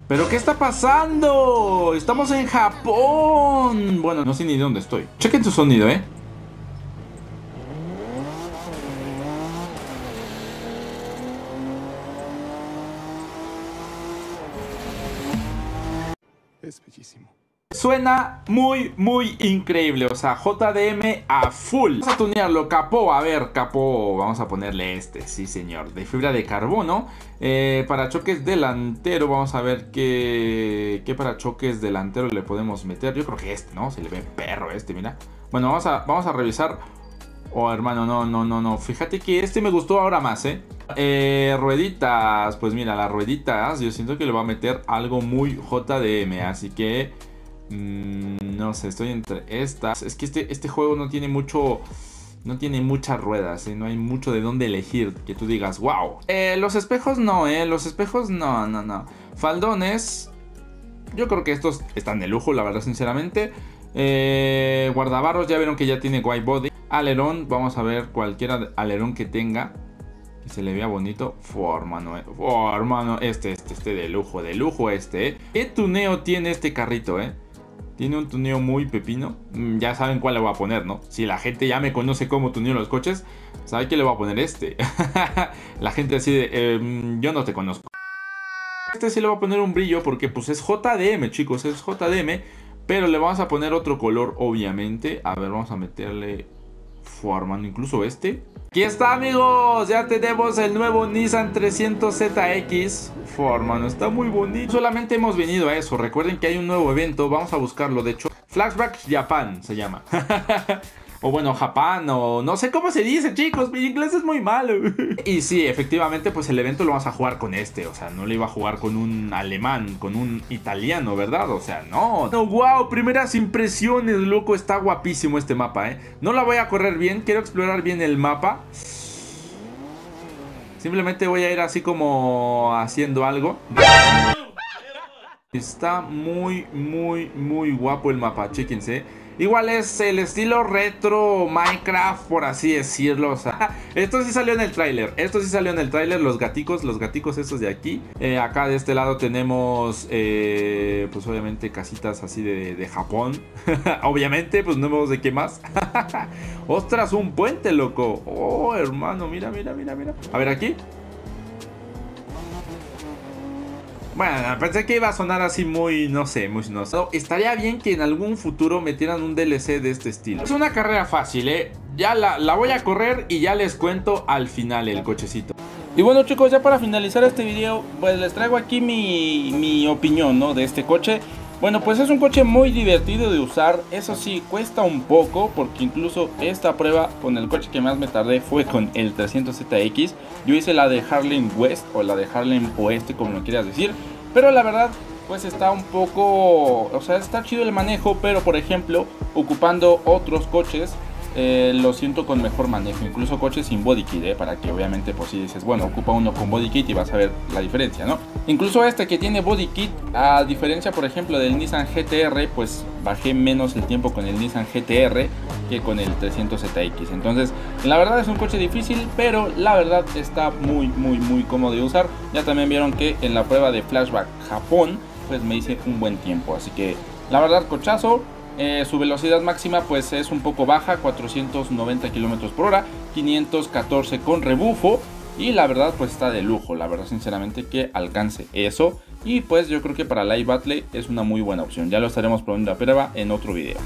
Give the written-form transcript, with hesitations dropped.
¿Pero qué está pasando? Estamos en Japón. Bueno, no sé ni dónde estoy. Chequen su sonido, ¿eh? Es bellísimo. Suena muy increíble, o sea, JDM a full. Vamos a tunearlo, capó, a ver, capó, vamos a ponerle este, sí señor, de fibra de carbono. Parachoques delantero, vamos a ver qué parachoques delantero le podemos meter. Yo creo que este, ¿no? Se le ve perro este, mira. Bueno, vamos a revisar. Oh, hermano, no, fíjate que este me gustó ahora más, rueditas, pues mira, las rueditas, yo siento que le va a meter algo muy JDM, así que... no sé, estoy entre estas. Es que este juego no tiene mucho... No tiene muchas ruedas, no hay mucho de dónde elegir que tú digas, wow. Los espejos no, los espejos no. Faldones, yo creo que estos están de lujo, la verdad, sinceramente. Guardabarros, ya vieron que ya tiene white body. Alerón, vamos a ver cualquier alerón que tenga, que se le vea bonito. Hermano, este de lujo este. ¿Qué tuneo tiene este carrito, Tiene un tuneo muy pepino. Ya saben cuál le voy a poner, ¿no? Si la gente ya me conoce cómo tuneo los coches, sabe que le voy a poner este. La gente así de, yo no te conozco. Este sí le voy a poner un brillo porque pues es JDM, chicos, es JDM. Pero le vamos a poner otro color, obviamente. A ver, vamos a meterle... hermano, incluso este. Aquí está, amigos, ya tenemos el nuevo Nissan 300ZX. Hermano, está muy bonito. Solamente hemos venido a eso. Recuerden que hay un nuevo evento, vamos a buscarlo. De hecho, Flashback Japan se llama. O bueno, Japón, o no sé cómo se dice, chicos, mi inglés es muy malo. Y sí, efectivamente, pues el evento lo vamos a jugar con este. O sea, no le iba a jugar con un alemán, con un italiano, ¿verdad? O sea, no. No, wow, primeras impresiones, loco, está guapísimo este mapa, No la voy a correr bien, quiero explorar bien el mapa. Simplemente voy a ir así como haciendo algo. Está muy guapo el mapa, chéquense. Igual es el estilo retro Minecraft, por así decirlo. O sea, esto sí salió en el tráiler. Los gaticos estos de aquí. Acá de este lado tenemos, pues obviamente casitas así de Japón. Obviamente, pues no vemos de qué más. Ostras, un puente, loco. Oh, hermano, mira. A ver aquí. Bueno, pensé que iba a sonar así muy, no sé, muy no sé. Estaría bien que en algún futuro metieran un DLC de este estilo. Es una carrera fácil, Ya la voy a correr y ya les cuento al final el cochecito. Y bueno, chicos, ya para finalizar este video, pues les traigo aquí mi opinión, ¿no? De este coche. Bueno, pues es un coche muy divertido de usar. Eso sí, cuesta un poco, porque incluso esta prueba con el coche que más me tardé fue con el 300ZX. Yo hice la de Harlem West o la de Harlem Oeste, como lo quieras decir. Pero la verdad, pues está un poco... O sea, está chido el manejo, pero por ejemplo, ocupando otros coches, lo siento con mejor manejo. Incluso coches sin body kit, para que obviamente pues si dices, bueno, ocupa uno con body kit y vas a ver la diferencia, ¿no? Incluso este que tiene body kit, a diferencia por ejemplo del Nissan GT-R, pues bajé menos el tiempo con el Nissan GT-R que con el 300ZX. Entonces la verdad es un coche difícil, pero la verdad está muy cómodo de usar. Ya también vieron que en la prueba de Flashback Japón pues me hice un buen tiempo, así que la verdad cochazo. Su velocidad máxima pues es un poco baja, 490 km por hora, 514 con rebufo. Y la verdad pues está de lujo, la verdad sinceramente que alcance eso. Y pues yo creo que para Live Battle es una muy buena opción. Ya lo estaremos poniendo a prueba en otro video.